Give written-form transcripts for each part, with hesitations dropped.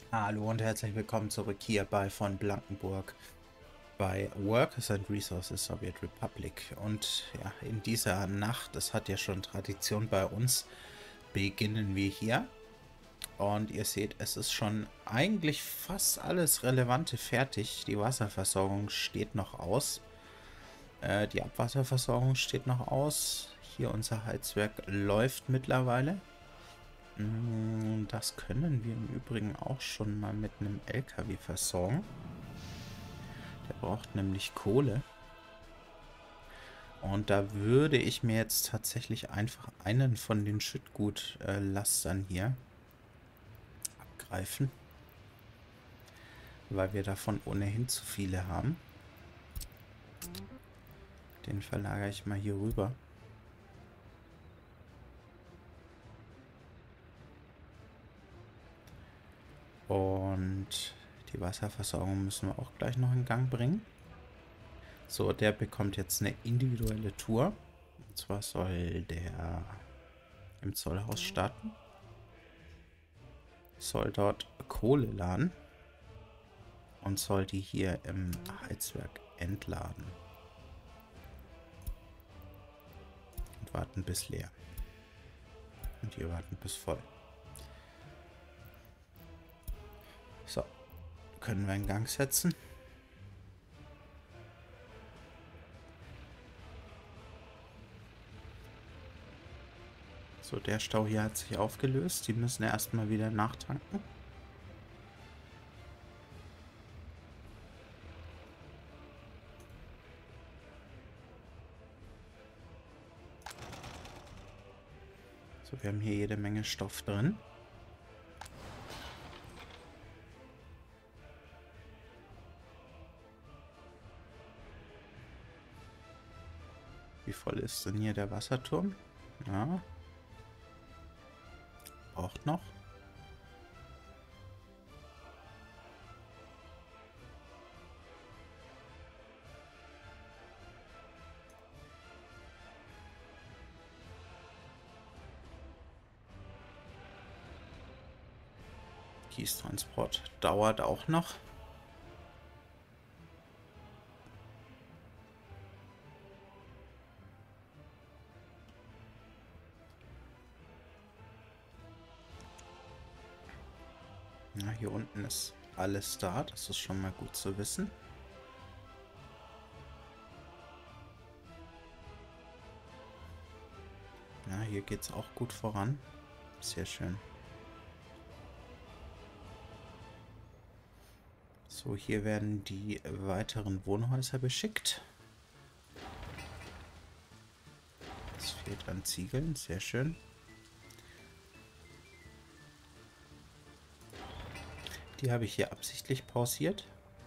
Hallo und herzlich willkommen zurück hier bei von Blankenburg bei Workers and Resources Soviet Republic. Und ja, in dieser Nacht, das hat ja schon Tradition bei uns, beginnen wir hier. Und ihr seht, es ist schon eigentlich fast alles Relevante fertig. Die Wasserversorgung steht noch aus. Die Abwasserversorgung steht noch aus. Hier unser Heizwerk läuft mittlerweile. Das können wir im Übrigen auch schon mal mit einem LKW versorgen. Der braucht nämlich Kohle. Und da würde ich mir jetzt tatsächlich einfach einen von den Schüttgutlastern hier abgreifen. Weil wir davon ohnehin zu viele haben. Den verlagere ich mal hier rüber. Und die Wasserversorgung müssen wir auch gleich noch in Gang bringen. So, der bekommt jetzt eine individuelle Tour. Und zwar soll der im Zollhaus starten. Soll dort Kohle laden. Und soll die hier im Heizwerk entladen. Und warten bis leer. Und hier warten bis voll. So, können wir in Gang setzen. So, der Stau hier hat sich aufgelöst. Die müssen erstmal wieder nachtanken. So, wir haben hier jede Menge Stoff drin. Wie voll ist denn hier der Wasserturm? Ja. Braucht noch. Kiestransport dauert auch noch. Ja, hier unten ist alles da. Das ist schon mal gut zu wissen. Ja, hier geht es auch gut voran. Sehr schön. So, hier werden die weiteren Wohnhäuser beschickt. Es fehlt an Ziegeln. Sehr schön. Die habe ich hier absichtlich pausiert.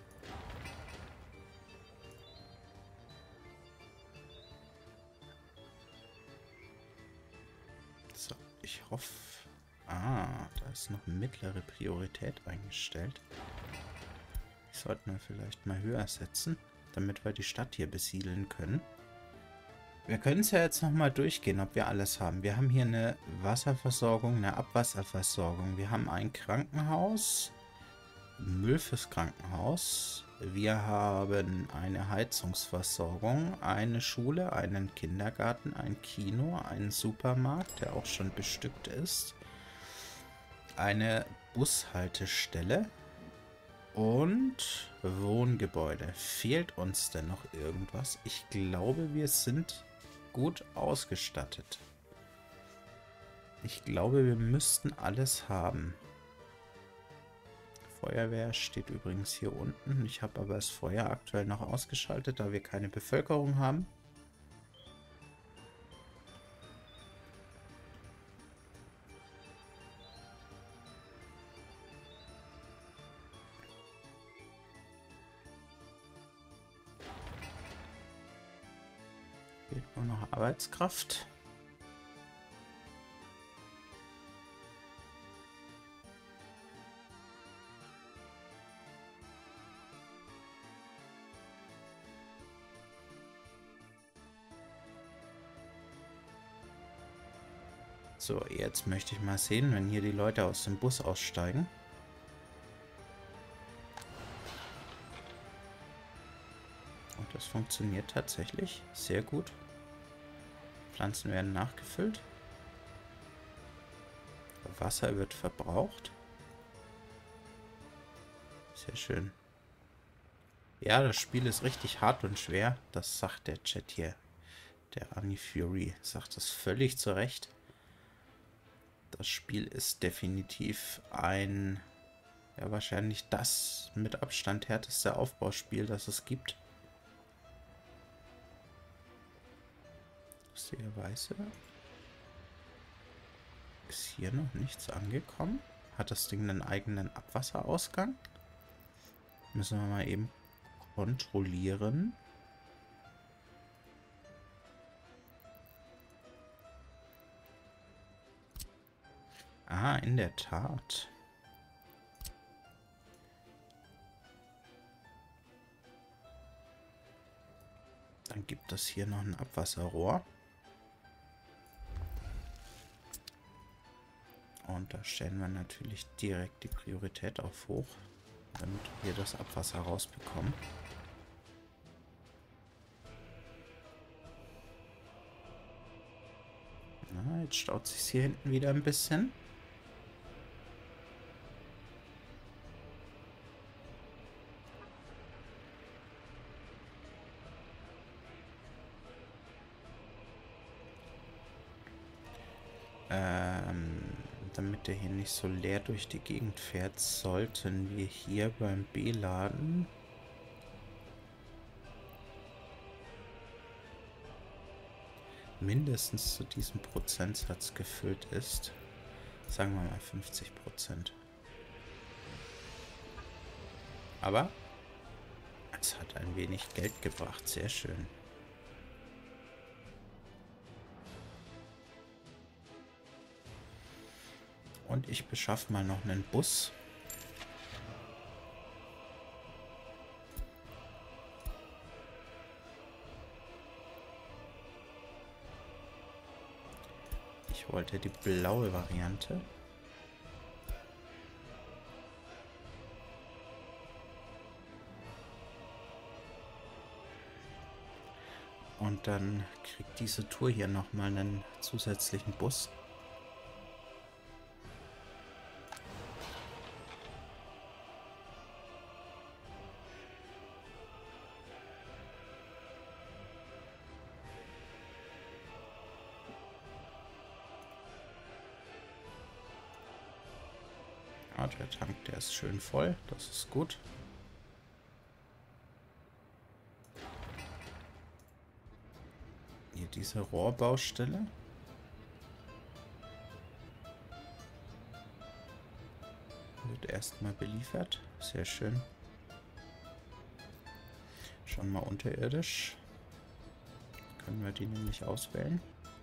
So, ich hoffe... Ah, da ist noch mittlere Priorität eingestellt. Die sollten wir vielleicht mal höher setzen, damit wir die Stadt hier besiedeln können. Wir können es ja jetzt nochmal durchgehen, ob wir alles haben. Wir haben hier eine Wasserversorgung, eine Abwasserversorgung. Wir haben ein Krankenhaus, Müll fürs Krankenhaus. Wir haben eine Heizungsversorgung, eine Schule, einen Kindergarten, ein Kino, einen Supermarkt, der auch schon bestückt ist. Eine Bushaltestelle. Und Wohngebäude. Fehlt uns denn noch irgendwas? Ich glaube, wir sind gut ausgestattet. Ich glaube, wir müssten alles haben. Feuerwehr steht übrigens hier unten. Ich habe aber das Feuer aktuell noch ausgeschaltet, da wir keine Bevölkerung haben. Fehlt nur noch Arbeitskraft. So, jetzt möchte ich mal sehen, wenn hier die Leute aus dem Bus aussteigen. das funktioniert tatsächlich sehr gut. Pflanzen werden nachgefüllt. Wasser wird verbraucht. Sehr schön. Ja, das Spiel ist richtig hart und schwer. Das sagt der Chat hier. Der Arnie Fury sagt das völlig zu Recht. Das Spiel ist definitiv ein, ja, wahrscheinlich das mit Abstand härteste Aufbauspiel, das es gibt. Lustigerweise ist hier noch nichts angekommen. Hat das Ding einen eigenen Abwasserausgang? Müssen wir mal eben kontrollieren. Ah, in der Tat. Dann gibt es hier noch ein Abwasserrohr. Und da stellen wir natürlich direkt die Priorität auf hoch, damit wir das Abwasser rausbekommen. Na, jetzt staut sich hier hinten wieder ein bisschen. Damit der hier nicht so leer durch die Gegend fährt, sollten wir hier beim B-Laden mindestens zu diesem Prozentsatz gefüllt ist. Sagen wir mal 50%. Aber es hat ein wenig Geld gebracht. Sehr schön. Und ich beschaffe mal noch einen Bus. Ich wollte die blaue Variante. Und dann kriegt diese Tour hier nochmal einen zusätzlichen Bus. Ja, der Tank, der ist schön voll. Das ist gut. Hier diese Rohrbaustelle. Wird erstmal beliefert. Sehr schön. Schon mal unterirdisch. Können wir die nämlich auswählen.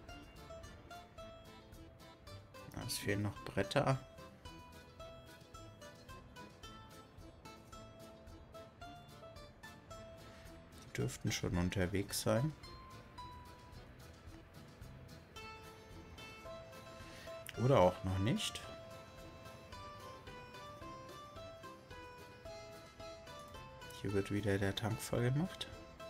Es fehlen noch Bretter. Die dürften schon unterwegs sein. Oder auch noch nicht. Hier wird wieder der Tank voll gemacht.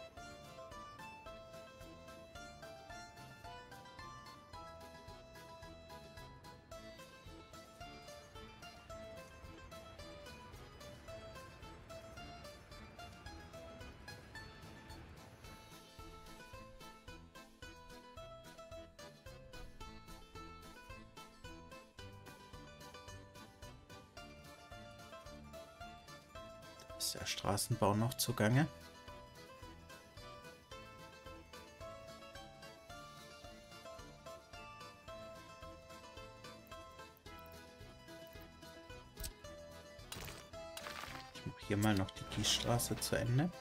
Ist der Straßenbau noch zugange? Ich mache hier mal noch die Kiesstraße zu Ende.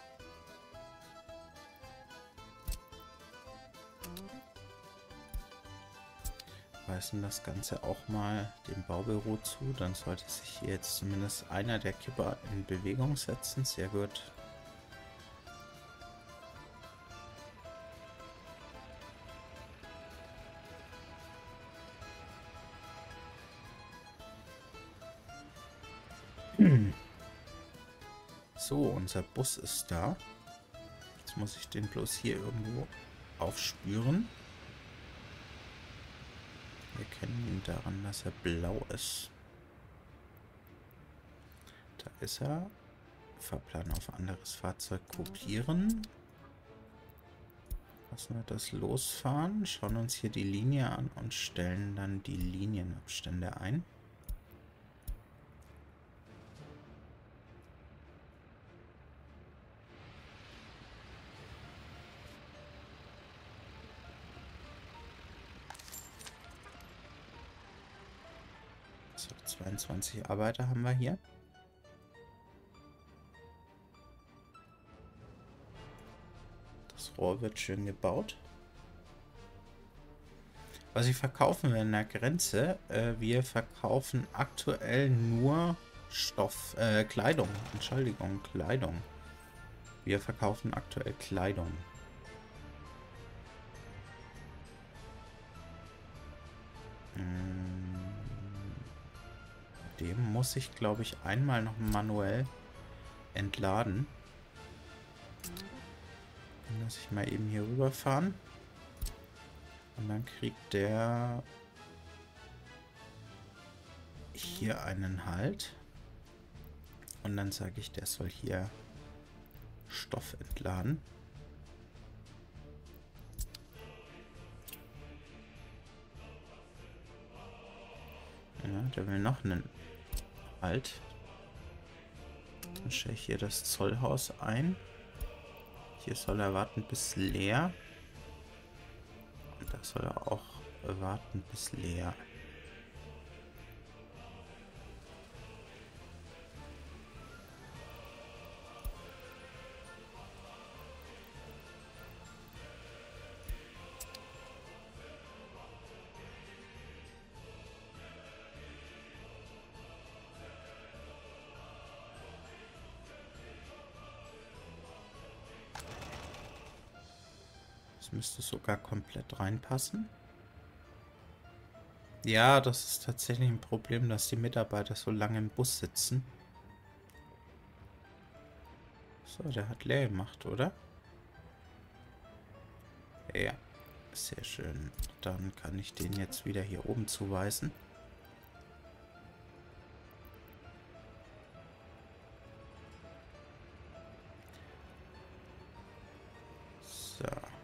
Weisen das Ganze auch mal dem Baubüro zu. Dann sollte sich hier jetzt zumindest einer der Kipper in Bewegung setzen. Sehr gut. So, unser Bus ist da. Jetzt muss ich den bloß hier irgendwo aufspüren. Wir kennen ihn daran, dass er blau ist. Da ist er. Fahrplan auf anderes Fahrzeug kopieren. Lassen wir das losfahren, schauen uns hier die Linie an und stellen dann die Linienabstände ein. So, 22 Arbeiter haben wir hier. Das Rohr wird schön gebaut. Was ich verkaufen wir an der Grenze? Wir verkaufen aktuell nur Kleidung. Entschuldigung, Kleidung. Wir verkaufen aktuell Kleidung. Dem muss ich, glaube ich, einmal noch manuell entladen. Dann lasse ich mal eben hier rüberfahren. Und dann kriegt der hier einen Halt. Und dann sage ich, der soll hier Stoff entladen. Ja, der will noch einen Halt. Dann stelle ich hier das Zollhaus ein. Hier soll er warten bis leer. Und da soll er auch warten bis leer. Müsste sogar komplett reinpassen. Ja, das ist tatsächlich ein Problem, dass die Mitarbeiter so lange im Bus sitzen. So, der hat leer gemacht, oder? Ja, sehr schön. Dann kann ich den jetzt wieder hier oben zuweisen. So.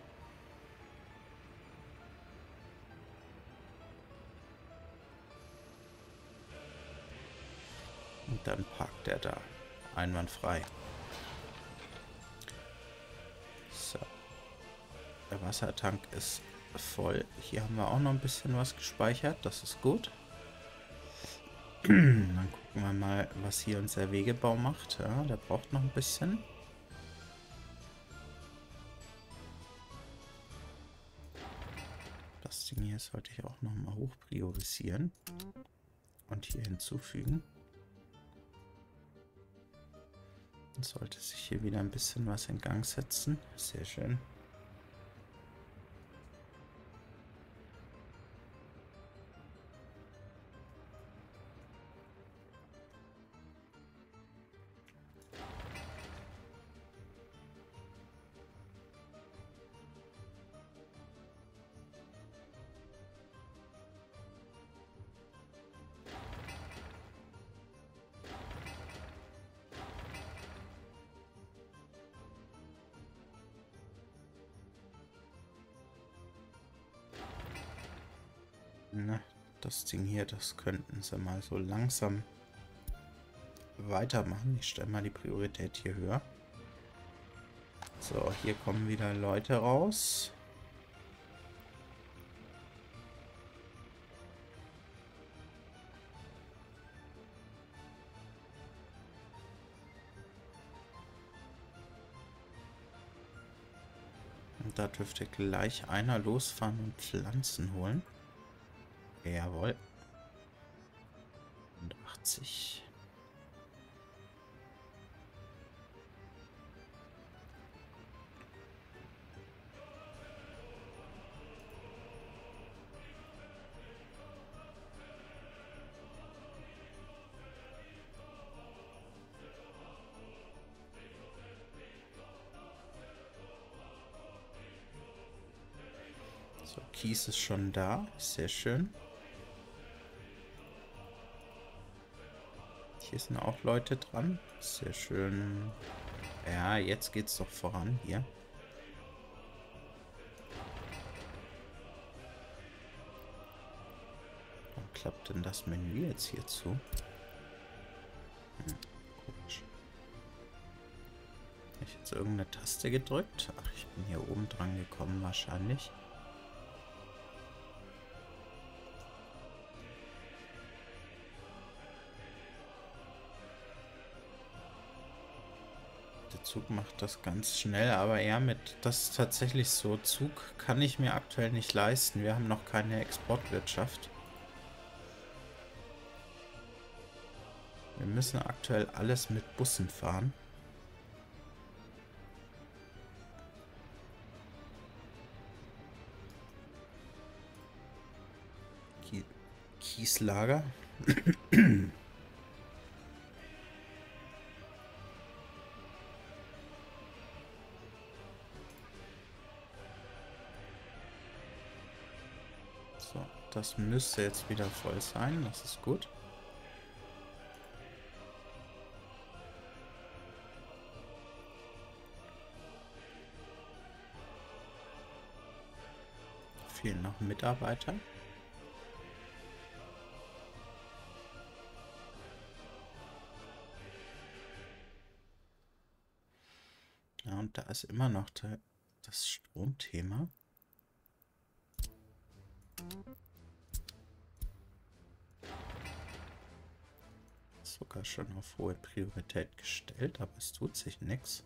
Und dann parkt er da. Einwandfrei. So. Der Wassertank ist voll. Hier haben wir auch noch ein bisschen was gespeichert. Das ist gut. Dann gucken wir mal, was hier unser Wegebau macht. Ja, der braucht noch ein bisschen. Das Ding hier sollte ich auch noch mal hoch priorisieren. Und hier hinzufügen. Dann sollte sich hier wieder ein bisschen was in Gang setzen. Sehr schön. Na, das Ding hier, das könnten sie mal so langsam weitermachen. Ich stelle mal die Priorität hier höher. So, hier kommen wieder Leute raus. Und da dürfte gleich einer losfahren und Pflanzen holen. Jawohl. Und 80. So, Kies ist schon da. Sehr schön. Hier sind auch Leute dran. Sehr schön. Ja, jetzt geht's doch voran hier. Warum klappt denn das Menü jetzt hier zu? Komisch. Habe ich jetzt irgendeine Taste gedrückt? Ach, ich bin hier oben dran gekommen wahrscheinlich. Der Zug macht das ganz schnell, aber ja, das ist tatsächlich so. Zug kann ich mir aktuell nicht leisten. Wir haben noch keine Exportwirtschaft. Wir müssen aktuell alles mit Bussen fahren. Kieslager. So, das müsste jetzt wieder voll sein. Das ist gut. Fehlen noch Mitarbeiter. Ja, und da ist immer noch das Stromthema. Sogar schon auf hohe Priorität gestellt, aber es tut sich nichts.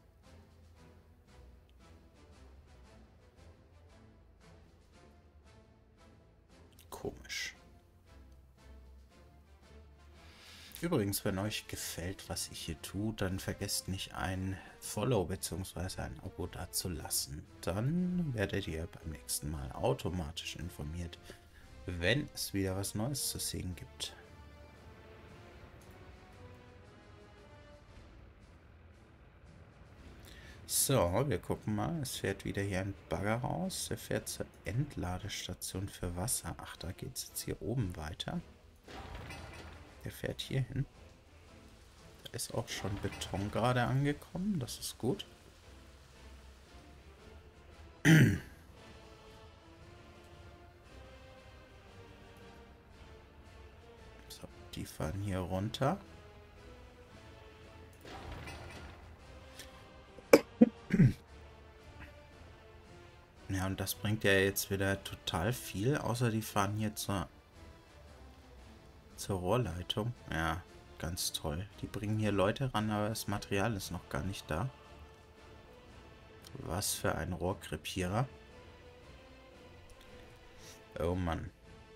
Komisch. Übrigens, wenn euch gefällt, was ich hier tue, dann vergesst nicht ein Follow bzw. ein Abo dazulassen. Dann werdet ihr beim nächsten Mal automatisch informiert, wenn es wieder was Neues zu sehen gibt. So, wir gucken mal. Es fährt wieder hier ein Bagger raus. Er fährt zur Endladestation für Wasser. Ach, da geht es jetzt hier oben weiter. Der fährt hier hin. Da ist auch schon Beton gerade angekommen. Das ist gut. So, die fahren hier runter. Ja, und das bringt ja jetzt wieder total viel, außer die fahren hier zur Rohrleitung. Ja, ganz toll. Die bringen hier Leute ran, aber das Material ist noch gar nicht da. Was für ein Rohrkrepierer. Oh Mann.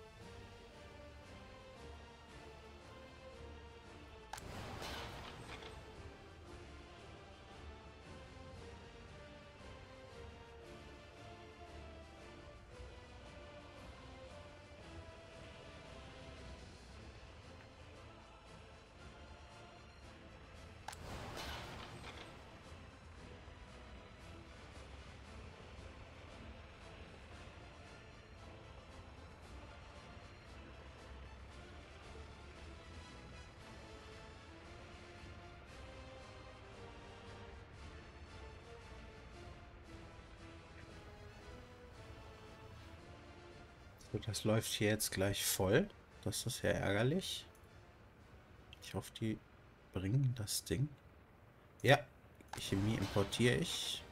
So, das läuft hier jetzt gleich voll. Das ist ja ärgerlich. Ich hoffe, die bringen das Ding. Ja, Chemie importiere ich.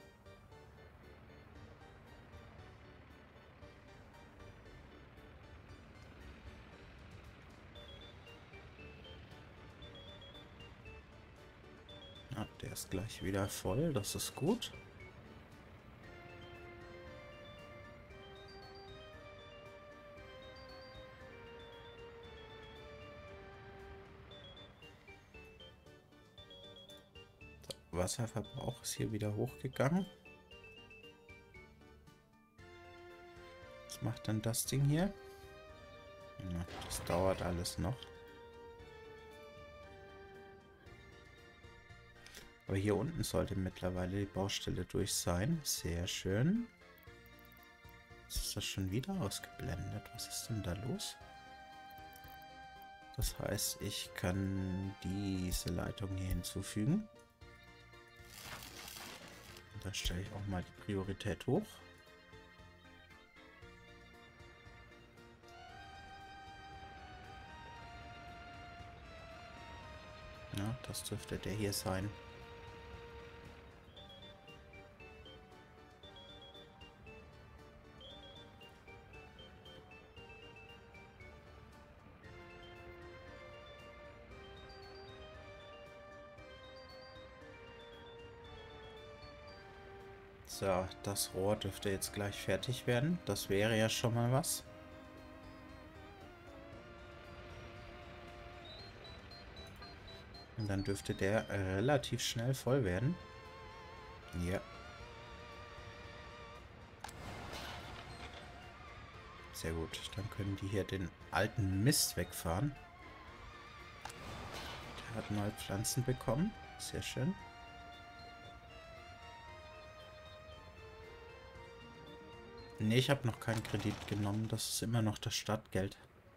Ja, der ist gleich wieder voll. Das ist gut. Wasserverbrauch ist hier wieder hochgegangen. Was macht dann das Ding hier? Ja, das dauert alles noch. Aber hier unten sollte mittlerweile die Baustelle durch sein. Sehr schön. ist das schon wieder ausgeblendet. Was ist denn da los? Das heißt, ich kann diese Leitung hier hinzufügen. Und da stelle ich auch mal die Priorität hoch. Ja, das dürfte der hier sein. So, das Rohr dürfte jetzt gleich fertig werden. Das wäre ja schon mal was. Und dann dürfte der relativ schnell voll werden. Ja. Sehr gut. Dann können die hier den alten Mist wegfahren. Der hat neue Pflanzen bekommen. Sehr schön. Ne, ich habe noch keinen Kredit genommen. Das ist immer noch das Stadtgeld.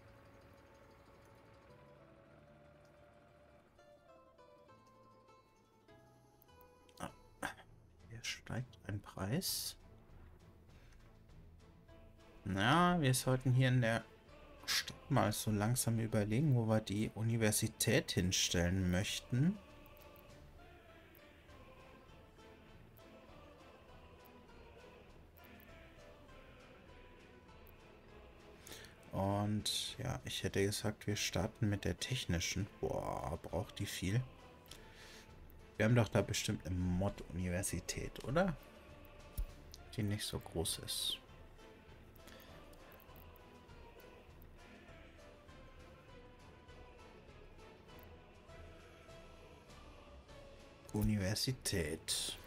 Ah, hier steigt ein Preis. Na, wir sollten hier in der Stadt mal so langsam überlegen, wo wir die Universität hinstellen möchten. Und ja, ich hätte gesagt, wir starten mit der technischen. Boah, braucht die viel. Wir haben doch da bestimmt eine Mod-Universität, oder? Die nicht so groß ist. Universität.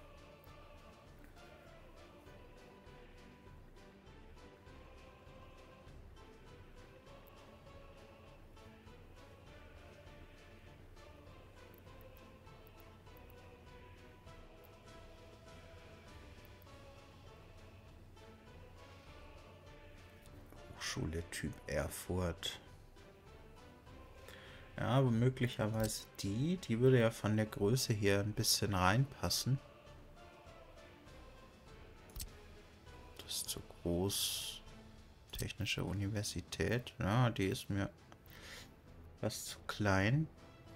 Hochschule Typ Erfurt. Ja, aber möglicherweise die würde ja von der Größe hier ein bisschen reinpassen. Das ist zu groß. Technische Universität. Ja, die ist mir fast zu klein.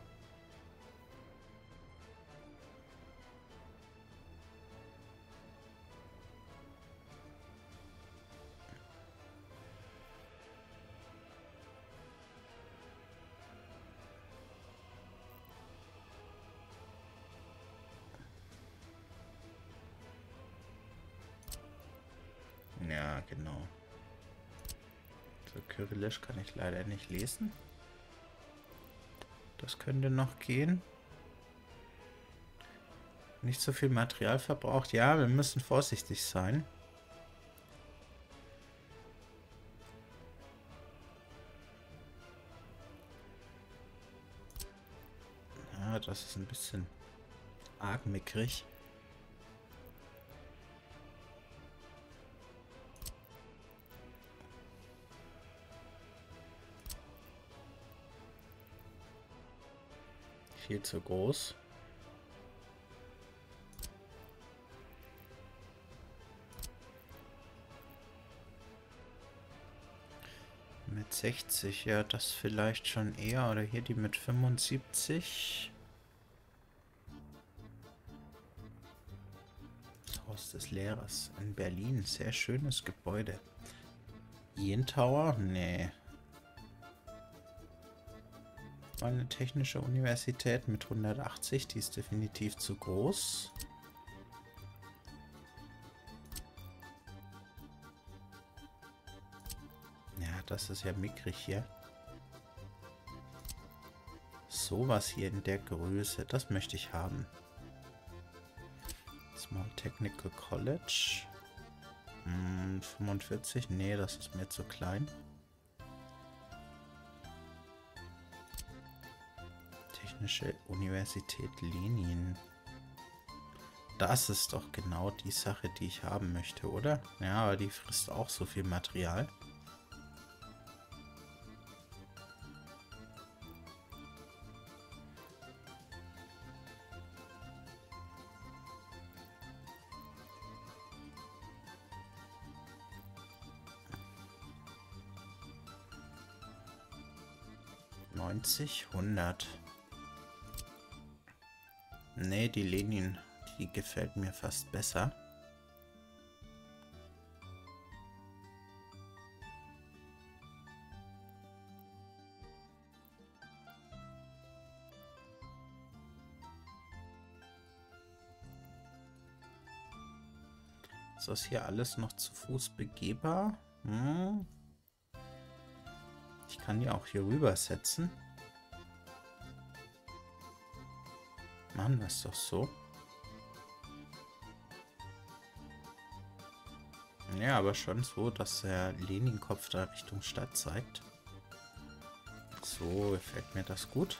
Ja, genau. So, Kyrillisch kann ich leider nicht lesen. Das könnte noch gehen. Nicht so viel Material verbraucht. Ja, wir müssen vorsichtig sein. Ja, das ist ein bisschen arg mickrig. Viel zu groß. Mit 60, ja, das vielleicht schon eher. Oder hier die mit 75. Das Haus des Lehrers in Berlin. Sehr schönes Gebäude. Jen Tower? Nee. Eine technische Universität mit 180. Die ist definitiv zu groß. Ja, das ist ja mickrig hier. Sowas hier in der Größe, das möchte ich haben. Small Technical College. 45? Nee, das ist mir zu klein. Technische Universität Lenin. Das ist doch genau die Sache, die ich haben möchte, oder? Ja, aber die frisst auch so viel Material. (90, 100). Nee, die Lenin, die gefällt mir fast besser. Ist das hier alles noch zu Fuß begehbar? Ich kann die auch hier rüber setzen. Machen wir es doch so. Ja, aber schon so, dass der Lenin-Kopf da Richtung Stadt zeigt. So gefällt mir das gut.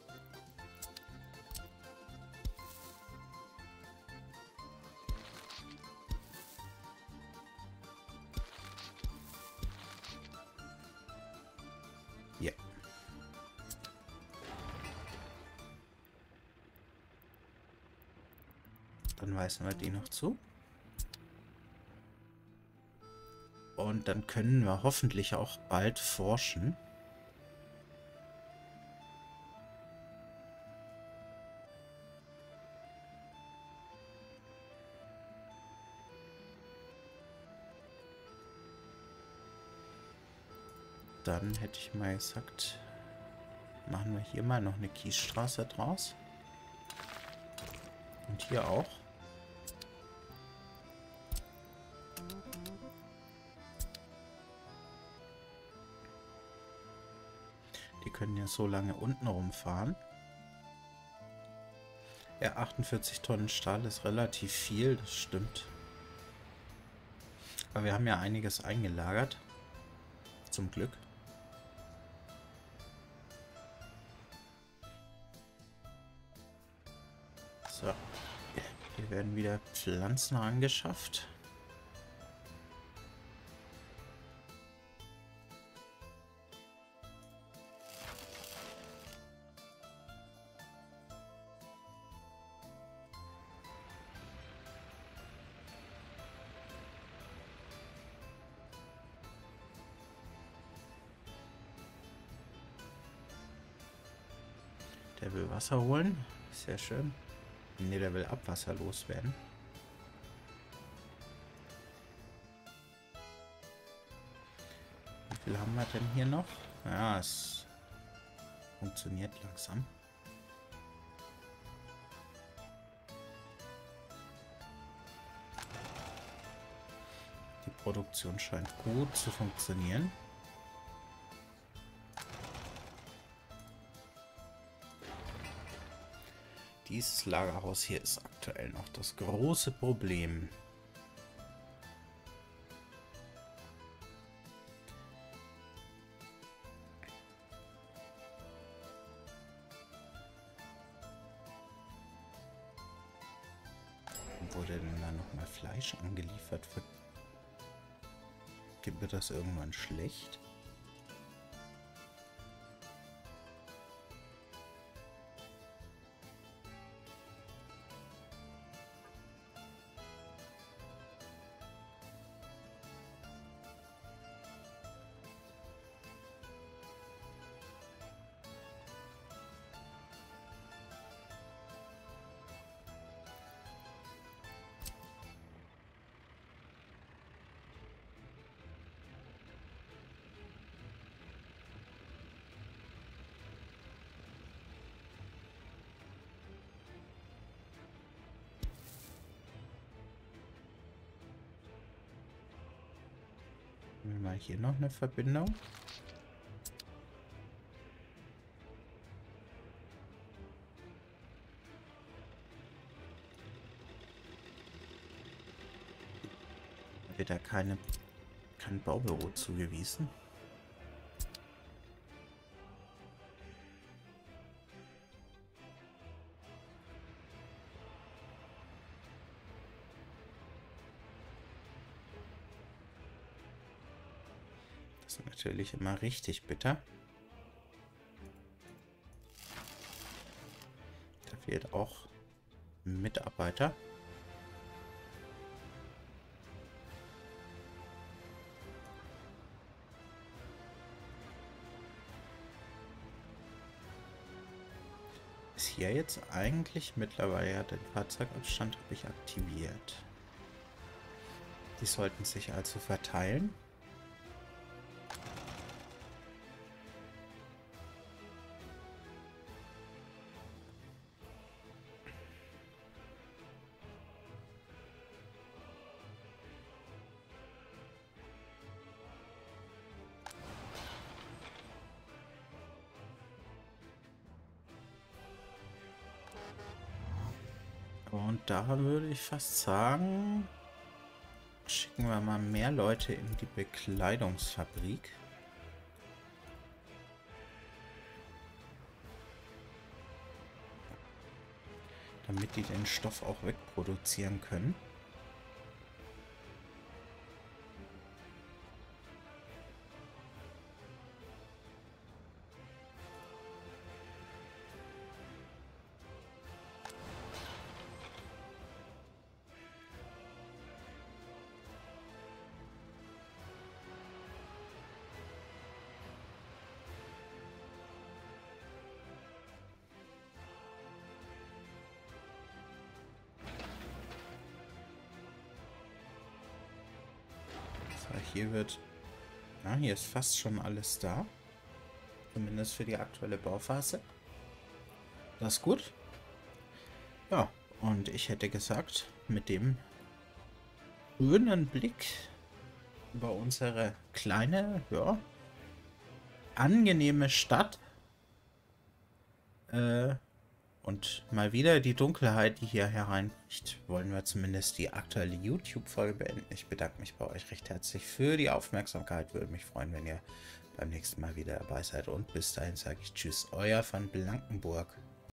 Ja. Dann weisen wir die noch zu. Und dann können wir hoffentlich auch bald forschen. Dann hätte ich mal gesagt, machen wir hier mal noch eine Kiesstraße draus. Und hier auch. Die können ja so lange unten rumfahren. Ja, 48 Tonnen Stahl ist relativ viel, das stimmt. Aber wir haben ja einiges eingelagert. Zum Glück. So. Hier werden wieder Pflanzen angeschafft. Der will Wasser holen. Sehr schön. Ne, der will Abwasser loswerden. Wie viel haben wir denn hier noch? Ja, es funktioniert langsam. Die Produktion scheint gut zu funktionieren. Dieses Lagerhaus hier ist aktuell noch das große Problem. Wurde denn da nochmal Fleisch angeliefert? Wird das irgendwann schlecht? Mal hier noch eine Verbindung. Wird da kein Baubüro zugewiesen. ist natürlich immer richtig bitter. Da fehlt auch ein Mitarbeiter. Ist hier jetzt eigentlich mittlerweile, ja, den Fahrzeugabstand habe ich aktiviert. Die sollten sich also verteilen. Und da würde ich fast sagen, schicken wir mal mehr Leute in die Bekleidungsfabrik. Damit die den Stoff auch wegproduzieren können. Hier wird... Ja, hier ist fast schon alles da. Zumindest für die aktuelle Bauphase. Das ist gut. Ja, und ich hätte gesagt, mit dem schönen Blick über unsere kleine, ja, angenehme Stadt und mal wieder die Dunkelheit, die hier hereinbricht, wollen wir zumindest die aktuelle YouTube-Folge beenden. Ich bedanke mich bei euch recht herzlich für die Aufmerksamkeit. Würde mich freuen, wenn ihr beim nächsten Mal wieder dabei seid. Und bis dahin sage ich Tschüss, euer Van Blankenburg.